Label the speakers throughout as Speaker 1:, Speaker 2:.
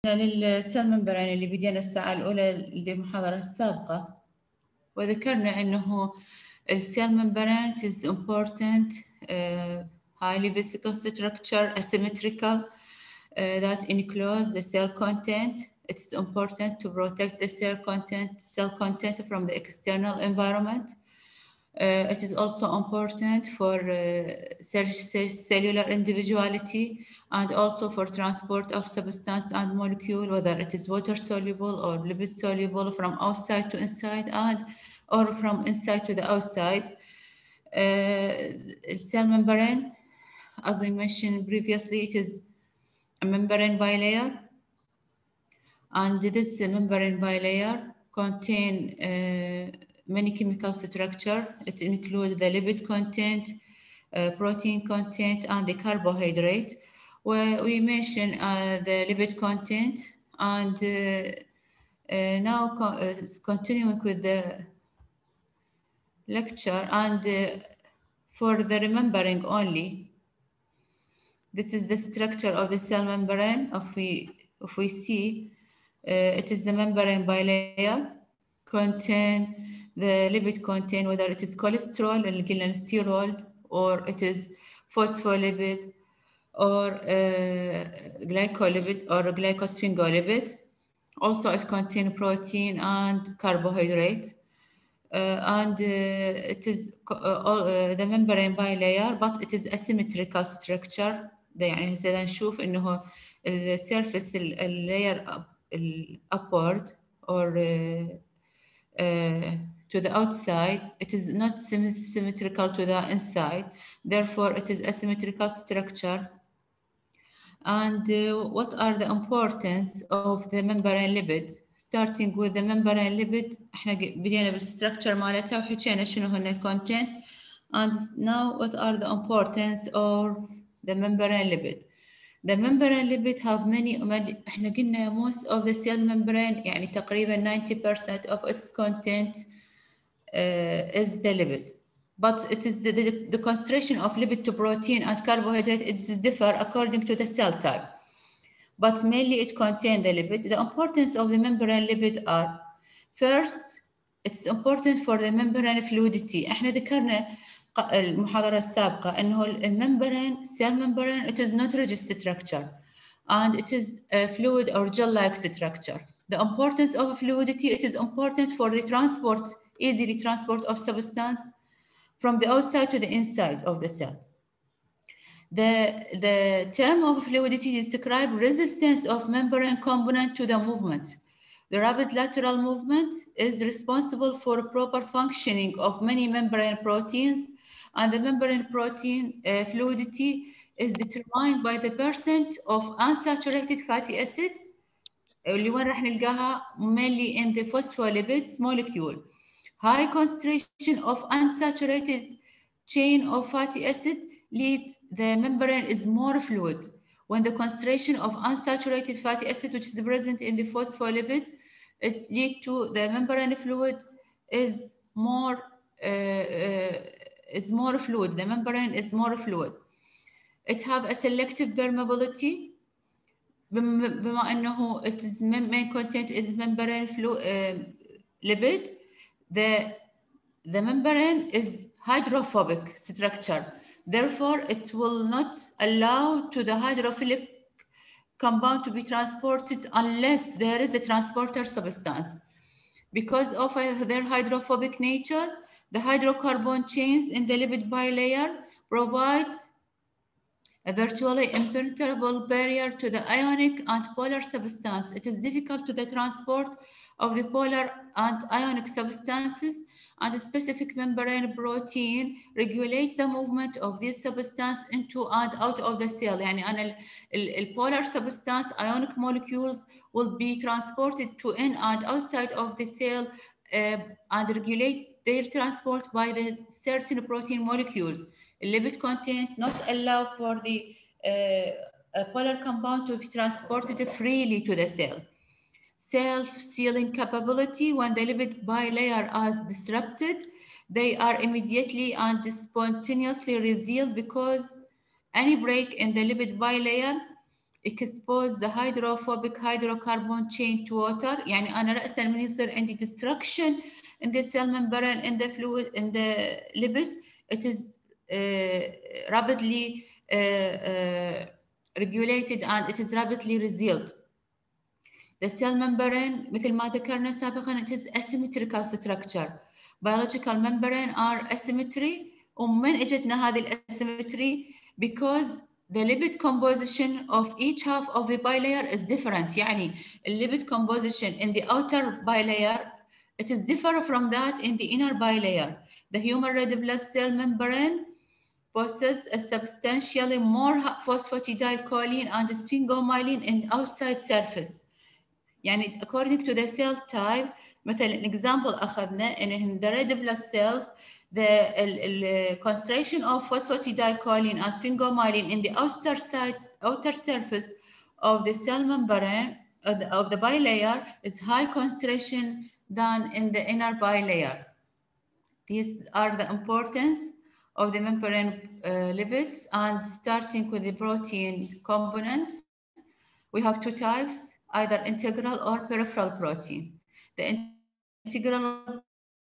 Speaker 1: للسيل ممبرين اللي بدينا الساعة الأولى للمحاضرة السابقة، وذكرنا أنه السيل ممبرين is important, highly visible structure, asymmetrical, that enclose the cell content. It is important to protect the cell content from the external environment. It is also important for cellular individuality and also for transport of substance and molecule, whether it is water soluble or lipid soluble from outside to inside and or from inside to the outside. Cell membrane, as we mentioned previously, it is a membrane bilayer, and this membrane bilayer contain many chemical structure. It includes the lipid content, protein content, and the carbohydrate. Where we mention the lipid content, and now continuing with the lecture, and for the remembering only, this is the structure of the cell membrane. If we see, it is the membrane bilayer, contain the lipid content, whether it is cholesterol, cholesterol, or it is phospholipid, or glycolipid, or glycosphingolipid. Also, it contains protein and carbohydrate. It is the membrane bilayer, but it is asymmetrical structure. ده يعني هسه نشوف إنه ال surface layer upward or to the outside, it is not symmetrical to the inside. Therefore, it is asymmetrical structure. And what are the importance of the membrane lipid? Starting with the membrane lipid, احنا بدينا بالstructure مالتها وحكينا شنو هن الكونتنت. And now what are the importance of the membrane lipid? The membrane lipid have many, احنا قلنا most of the cell membrane يعني تقريبا 90% of its content is the lipid. But it is the concentration of lipid to protein and carbohydrate, it is differ according to the cell type. But mainly it contains the lipid. The importance of the membrane lipid are, first, it's important for the membrane fluidity. احنا ذكرنا المحاضرة السابقة أنه الممbrane, cell membrane, it is not rigid structure and it is a fluid or gel-like structure. The importance of fluidity, it is important for the transport, easily transport of substance from the outside to the inside of the cell. The term of fluidity describes resistance of membrane component to the movement. The rapid lateral movement is responsible for proper functioning of many membrane proteins, and the membrane protein fluidity is determined by the percent of unsaturated fatty acid اللي وين راح نلقاها mainly in the phospholipids molecule. High concentration of unsaturated chain of fatty acid lead the membrane is more fluid. When the concentration of unsaturated fatty acid which is present in the phospholipid, it lead to the membrane fluid is more fluid. The membrane is more fluid. It have a selective permeability. بما أنه it is main content is membrane lipid, the membrane is hydrophobic structure. Therefore, it will not allow to the hydrophilic compound to be transported unless there is a transporter substance. Because of their hydrophobic nature, the hydrocarbon chains in the lipid bilayer provide a virtually impenetrable barrier to the ionic and polar substance. It is difficult to the transport of the polar and ionic substances, and a specific membrane protein regulate the movement of this substance into and out of the cell. يعني أنا polar substance ionic molecules will be transported to in and outside of the cell and regulate their transport by the certain protein molecules. Lipid content not allow for the polar compound to be transported freely to the cell. Self-sealing capability, when the lipid bilayer is disrupted, they are immediately and spontaneously resealed because any break in the lipid bilayer expose the hydrophobic hydrocarbon chain to water. يعني أنا رأساً من يصير عندي destruction in the cell membrane, in the fluid, in the lipid, it is rapidly regulated and it is rapidly resealed. The cell membrane مثل ما ذكرنا سابقاً it is asymmetrical structure. Biological membrane are asymmetry. ومن اجتنا هذه الاسيمتري because the lipid composition of each half of the bilayer is different. يعني lipid composition in the outer bilayer it is different from that in the inner bilayer. The human red blood cell membrane possesses a substantially more phosphatidylcholine and sphingomyelin in outside surface. يعني according to the cell type مثلا example أخذنا إن the red blood cells the concentration of phosphatidylcholine and sphingomyelin in the outer surface of the cell membrane of the bilayer is high concentration than in the inner bilayer. These are the importance of the membrane lipids, and starting with the protein component, we have two types, either integral or peripheral protein. The integral,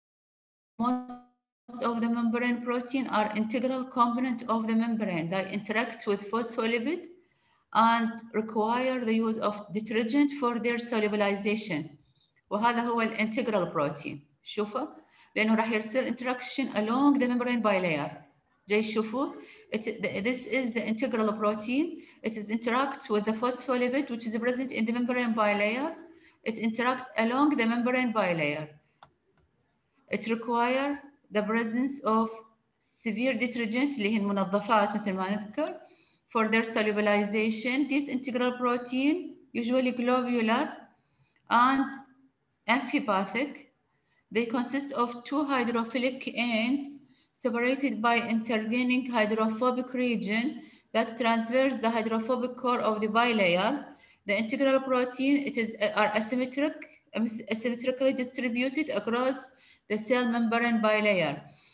Speaker 1: most of the membrane protein are integral component of the membrane. They interact with phospholipid and require the use of detergent for their solubilization. وهذا هو الانتجرال بروتين. شوفوا لأنه راح يصير interaction along the membrane bilayer. جاي شوفوا this is the integral protein. It is interact with the phospholipid which is present in the membrane bilayer. It interact along the membrane bilayer. It require the presence of severe detergent اللي هي المنظفات مثل ما نذكر for their solubilization. This integral protein usually globular and amphipathic. They consist of two hydrophilic ends separated by intervening hydrophobic region that transverse the hydrophobic core of the bilayer. The integral protein are asymmetrically distributed across the cell membrane bilayer.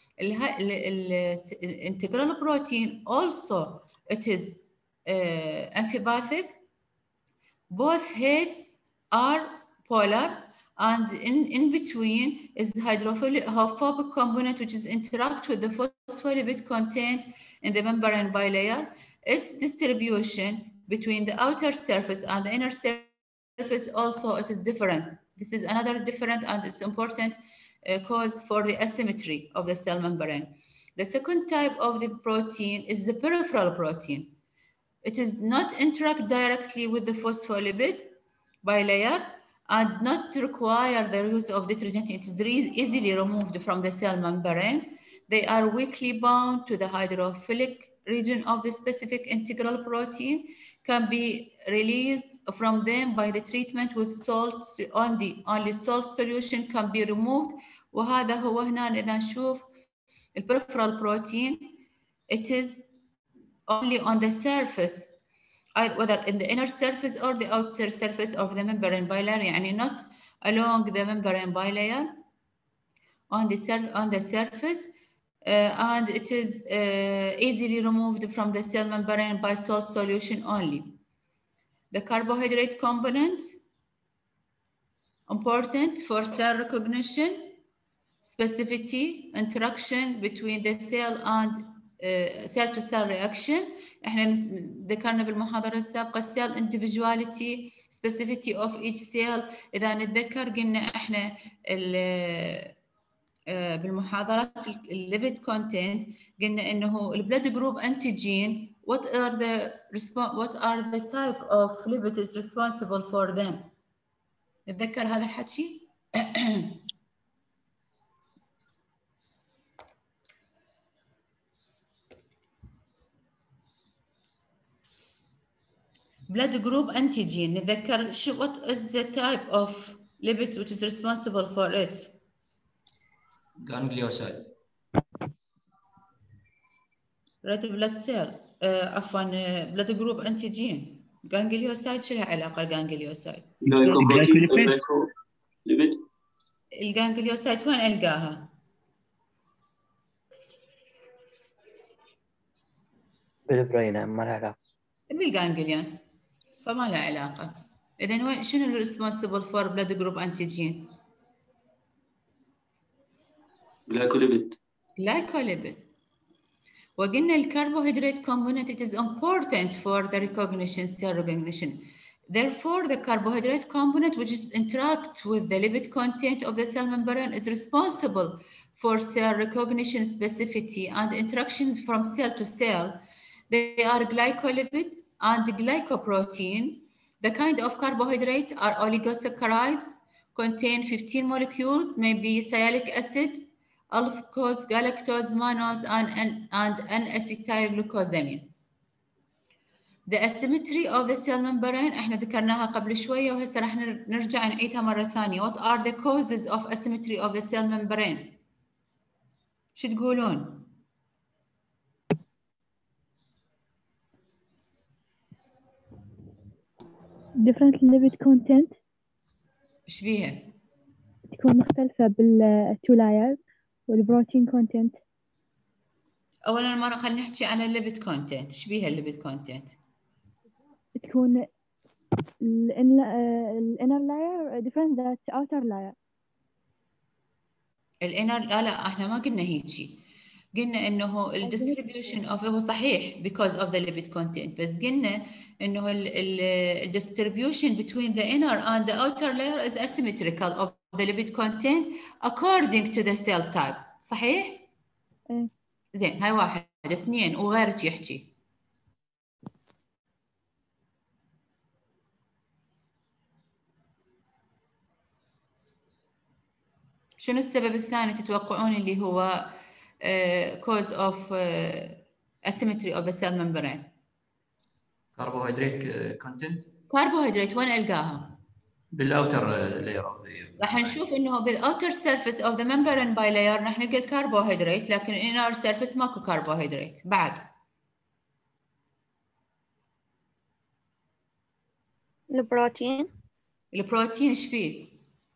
Speaker 1: Integral protein also it is amphipathic. Both heads are polar, and in between is the hydrophobic component which is interact with the phospholipid content in the membrane bilayer. Its distribution between the outer surface and the inner surface also it is different. This is another different and it's important cause for the asymmetry of the cell membrane. The second type of the protein is the peripheral protein. It is not interact directly with the phospholipid bilayer and not require the use of detergent. It is easily removed from the cell membrane. They are weakly bound to the hydrophilic region of the specific integral protein, can be released from them by the treatment with salt. Only salt solution can be removed. وهذا هو هنا إذا نشوف peripheral protein, it is only on the surface, whether in the inner surface or the outer surface of the membrane bilayer, يعني not along the membrane bilayer, on the surface, and it is easily removed from the cell membrane by salt solution only. The carbohydrate component, important for cell recognition, specificity, interaction between the cell and cell to cell reaction. احنا ذكرنا بالمحاضرة السابقة cell individuality, specificity of each cell. إذا نتذكر قلنا احنا بالمحاضرات الليبيد كونتنت قلنا انه البلاد جروب انتيجين what are the type of lipid is responsible for them. نتذكر هذا الحكي؟ blood group antigen نتذكر شو what is the type of lipid which is responsible for it.
Speaker 2: ganglioside.
Speaker 1: red blood cells عفوا blood group antigen. ganglioside شو لها علاقه الجانجليوسايد؟
Speaker 2: ليبيد.
Speaker 1: الجانجليوسايد وين القاها؟
Speaker 3: بالبرين ما لها علاقه.
Speaker 1: بالجانجليون. فما له علاقة. إذا شنو اللي responsible for blood group antigen؟
Speaker 2: glycolipid.
Speaker 1: glycolipid. وقلنا الكربوهيدرات component it is important for the recognition, cell recognition. Therefore, the carbohydrate component which is interact with the lipid content of the cell membrane is responsible for cell recognition, specificity, and interaction from cell to cell. They are glycolipid and glycoprotein. The kind of carbohydrate are oligosaccharides, contain 15 molecules, maybe sialic acid, alpha-glucose, galactose, mannose, and N-acetylglucosamine. The asymmetry of the cell membrane احنا ذكرناها قبل شوية وهسه راح نرجع نعيدها مرة ثانية. What are the causes of asymmetry of the cell membrane؟ شو تقولون؟
Speaker 3: different lipid content
Speaker 1: ايش بيها؟
Speaker 3: تكون مختلفة بالتو لايرز والبروتين content.
Speaker 1: أولاً مرة خلينا نحكي عن الليبيد كونتنت. ايش بيها الليبيد كونتنت؟
Speaker 3: تكون الانر لاير different than outer layer.
Speaker 1: الانر لا احنا ما قلنا هيجي، قلنا انه الديستريبيوشن اوف هو صحيح because of the lipid content، بس قلنا انه الديستريبيوشن between the inner and the outer layer is asymmetrical of the lipid content according to the cell type. صحيح؟
Speaker 3: ايه.
Speaker 1: زين هاي واحد. اثنين وغيرك يحكي. شنو السبب الثاني تتوقعون اللي هو cause of asymmetry of the cell membrane؟
Speaker 2: carbohydrate content.
Speaker 1: كربوهيدرات وين القاها؟
Speaker 2: بالاوتر لاير.
Speaker 1: راح نشوف انه بالاوتر سيرفيس اوف ذا ممبرين باي لاير راح نلقى الكربوهيدرات، لكن الانر سيرفيس ماكو كربوهيدرات. بعد
Speaker 4: البروتين.
Speaker 1: البروتين ايش فيه؟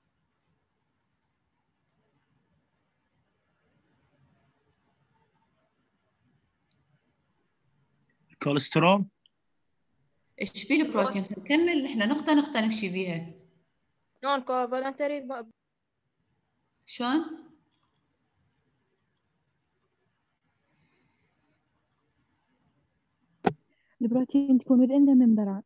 Speaker 5: الكوليسترول.
Speaker 1: ايش فيه البروتين؟ نكمل احنا نقطة نقطة نمشي بيها.
Speaker 4: نون كوفالنتري.
Speaker 1: شلون؟
Speaker 3: البروتين تكون within the membrane.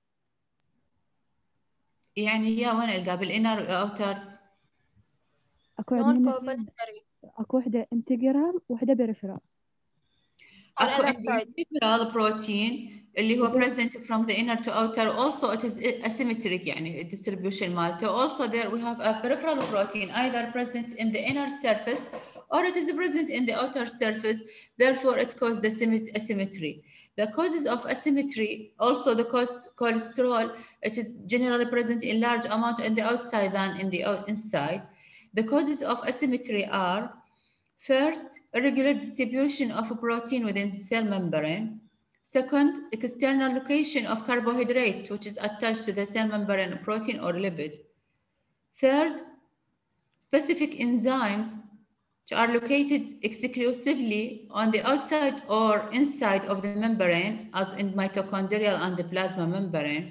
Speaker 1: يعني يا وين القاه؟ بالانر اوتر؟
Speaker 3: اكو
Speaker 4: نون
Speaker 3: عندنا
Speaker 4: كوفالنتري.
Speaker 3: اكو وحدة انتجرال وحدة بريفرال.
Speaker 1: اكو integral protein اللي هو present from the inner to outer. Also it is asymmetric يعني distribution مالته. Also there we have a peripheral protein either present in the inner surface or it is present in the outer surface. Therefore it causes the asymmetry. The causes of asymmetry, also the cholesterol, it is generally present in large amount in the outside than in the inside. The causes of asymmetry are: first, irregular distribution of a protein within the cell membrane. Second, external location of carbohydrate which is attached to the cell membrane, protein or lipid. Third, specific enzymes which are located exclusively on the outside or inside of the membrane, as in mitochondrial and the plasma membrane.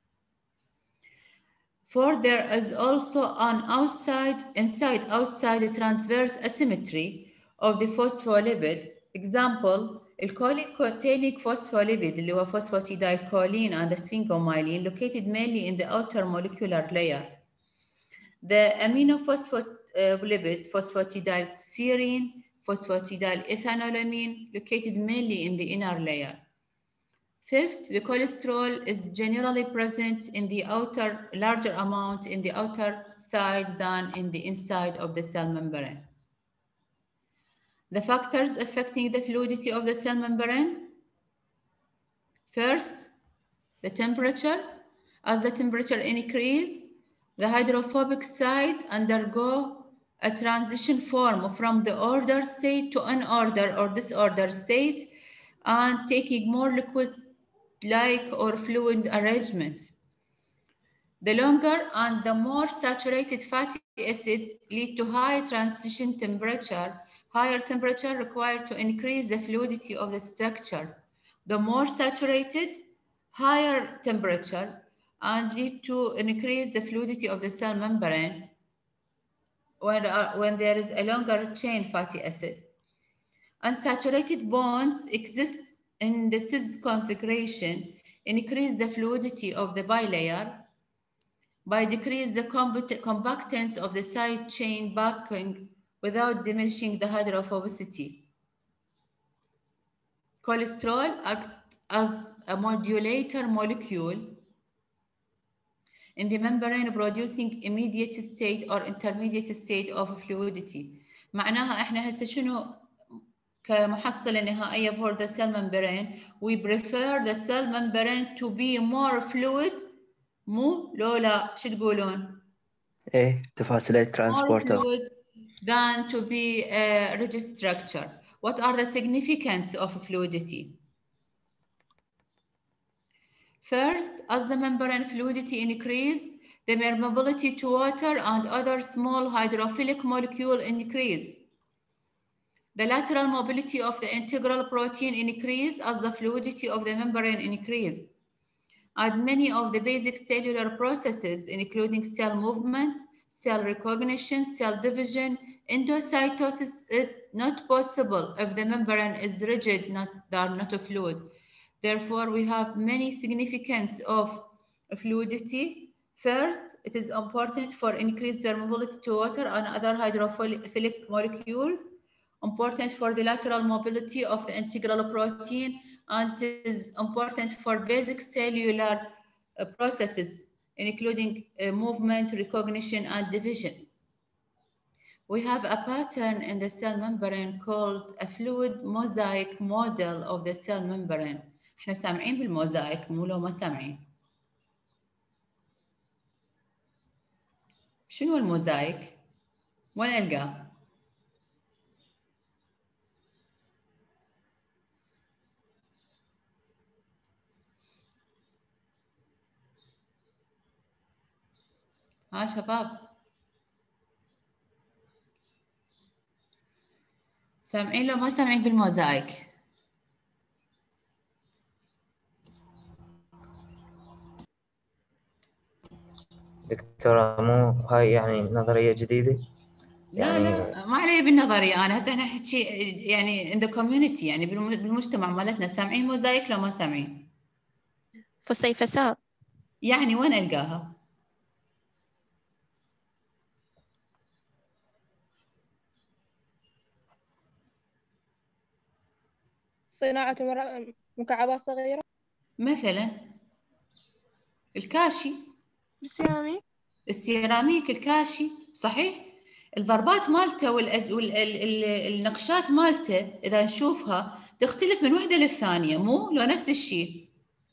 Speaker 1: Fourth, there is also an inside-outside transverse asymmetry of the phospholipid. Example, choline-containing phospholipid اللي هو phosphatidylcholine and the sphingomyelin located mainly in the outer molecular layer. The aminophospholipid phosphatidylserine, phosphatidylethanolamine located mainly in the inner layer. Fifth, the cholesterol is generally present in the outer, larger amount in the outer side than in the inside of the cell membrane. The factors affecting the fluidity of the cell membrane. First, the temperature. As the temperature increases, the hydrophobic side undergo a transition form from the ordered state to unordered or disordered state and taking more liquid-like or fluid arrangement. The longer and the more saturated fatty acids lead to high transition temperature. Higher temperature required to increase the fluidity of the structure. The more saturated, higher temperature. and lead to increase the fluidity of the cell membrane when there is a longer chain fatty acid. Unsaturated bonds exist in the cis configuration, increase the fluidity of the bilayer by decrease the compactance of the side chain backing without diminishing the hydrophobicity. Cholesterol acts as a modulator molecule in the membrane producing immediate state or intermediate state of fluidity. معناها احنا هسه شنو كمحصلة نهائية for the cell membrane we prefer the cell membrane to be more fluid مو لا شو تقولون؟
Speaker 6: ايه تفاصيل transporter.
Speaker 1: More fluid than to be a rigid structure. What are the significance of fluidity? First, as the membrane fluidity increase, the permeability to water and other small hydrophilic molecule increase. The lateral mobility of the integral protein increase as the fluidity of the membrane increase. And many of the basic cellular processes, including cell movement, cell recognition, cell division, endocytosis, is not possible if the membrane is rigid, not a fluid. Therefore, we have many significance of fluidity. First, it is important for increased permeability to water and other hydrophilic molecules, important for the lateral mobility of the integral protein, and it is important for basic cellular processes, including movement, recognition, and division. We have a pattern in the cell membrane called a fluid mosaic model of the cell membrane. احنا سامعين بالموزايك مو لو ما سامعين. شنو الموزايك؟ وين ألقاه؟ ها شباب سامعين لو ما سامعين بالموزايك؟
Speaker 7: دكتورة مو هاي يعني نظرية جديدة؟
Speaker 1: لا لا ما علي بالنظرية أنا هسه احنا نحكي يعني in the community يعني بالمجتمع مالتنا سامعين موزايك لو ما سامعين؟
Speaker 8: فسيفساء
Speaker 1: يعني وين ألقاها؟
Speaker 4: صناعة مكعبات صغيرة
Speaker 1: مثلا الكاشي
Speaker 8: بالسيراميك
Speaker 1: السيراميك الكاشي صحيح الضربات مالته والنقشات مالته إذا نشوفها تختلف من وحدة للثانية مو لو نفس الشيء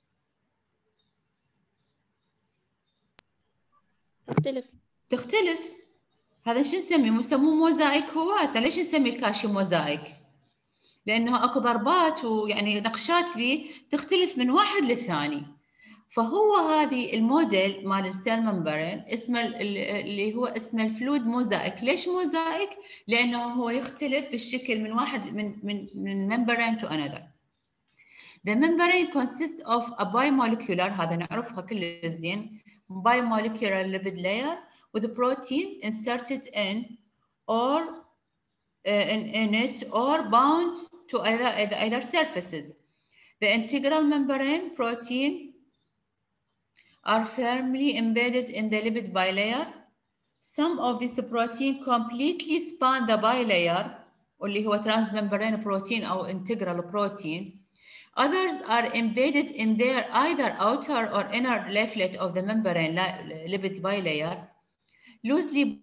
Speaker 1: تختلف هذا شو نسميه يسموه موزايك هو هسه ليش نسمي الكاشي موزايك لأنه أكو ضربات ويعني نقشات به تختلف من واحد للثاني فهو هذه الموديل مال السيل ممبرين اسمه اللي هو اسمه الفلويد موزايك ليش موزايك؟ لأنه هو يختلف بالشكل من واحد من membrane to another. The membrane consists of a bimolecular هذا نعرفها كل زين bimolecular lipid layer with a protein inserted in or in it or bound to either surfaces. The integral membrane protein are firmly embedded in the lipid bilayer. Some of this protein completely span the bilayer اللي هو transmembrane protein أو integral protein. Others are embedded in their either outer or inner leaflet of the membrane lipid bilayer. Loosely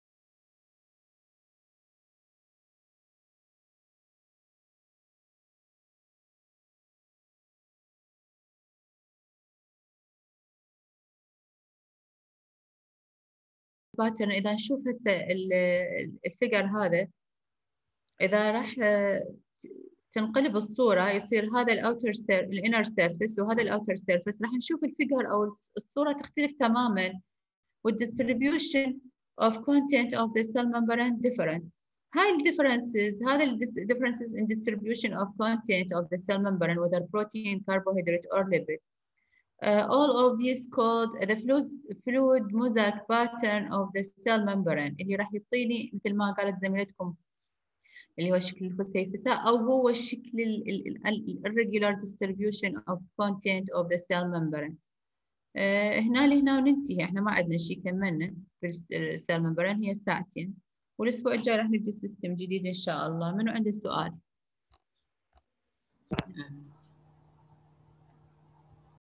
Speaker 1: باترن إذا نشوف هسه الفيجر هذا إذا راح تنقلب الصورة يصير هذا الانر سيرفيس وهذا الاوتر سيرفيس راح نشوف الفيجر أو الصورة تختلف تماما والdistribution of content of the cell membrane different. هاي differences in distribution of content of the cell membrane whether protein, carbohydrate or lipid all of these called the fluid mosaic pattern of the cell membrane اللي راح يعطيني مثل ما قالت زميلتكم اللي هو الشكل الفسيفساء أو هو الشكل irregular distribution of content of the cell membrane. هنا لهنا وننتهي، احنا ما عندنا شيء كملنا في السيل ممبرين، هي ساعتين، والأسبوع الجاي راح نبدأ سيستم جديد إن شاء الله. منو عنده سؤال؟